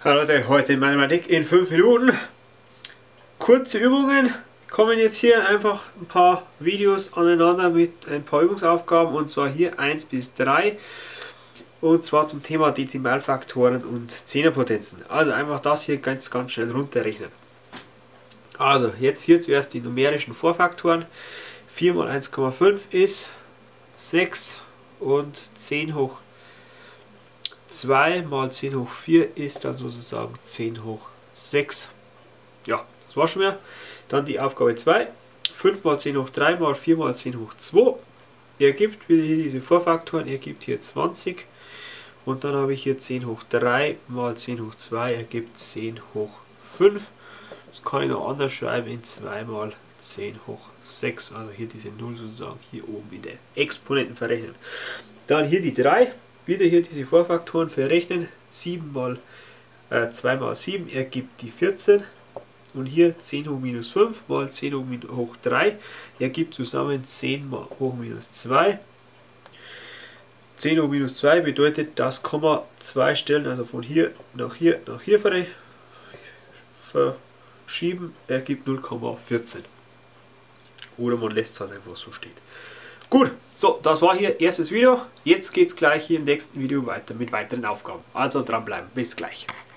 Hallo Leute, heute in Mathematik in 5 Minuten. Kurze Übungen kommen jetzt hier, einfach ein paar Videos aneinander mit ein paar Übungsaufgaben, und zwar hier 1 bis 3, und zwar zum Thema Dezimalfaktoren und Zehnerpotenzen. Also einfach das hier ganz schnell runterrechnen. Also jetzt hier zuerst die numerischen Vorfaktoren. 4 mal 1,5 ist 6 und 10 hoch 2 mal 10 hoch 4 ist dann sozusagen 10 hoch 6. Ja, das war schon wieder. Dann die Aufgabe 2. 5 mal 10 hoch 3 mal 4 mal 10 hoch 2 ergibt wieder hier diese Vorfaktoren, ergibt hier 20. Und dann habe ich hier 10 hoch 3 mal 10 hoch 2 ergibt 10 hoch 5. Das kann ich noch anders schreiben in 2 mal 10 hoch 6. Also hier diese 0 sozusagen hier oben in der Exponenten verrechnen. Dann hier die 3. Wieder hier diese Vorfaktoren verrechnen. 2 mal 7 ergibt die 14. Und hier 10 hoch minus 5 mal 10 hoch 3 ergibt zusammen 10 mal hoch minus 2. 10 hoch minus 2 bedeutet, das kann man zwei Stellen, also von hier nach hier verschieben, ergibt 0,14. Oder man lässt es halt einfach so stehen. Gut, so, das war hier erstes Video. Jetzt geht es gleich hier im nächsten Video weiter mit weiteren Aufgaben. Also dranbleiben, bis gleich.